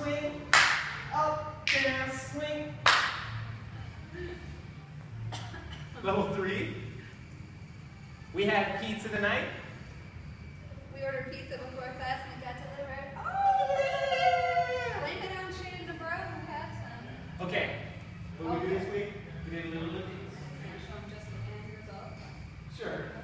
swing, uptown swing. Level 3. We had pizza tonight. We ordered pizza before class and it got delivered. Oh! Blame it on Shannon DeBro who had some. Okay. What did we do this week? We did a little bit. Can I show them just the end result? Sure.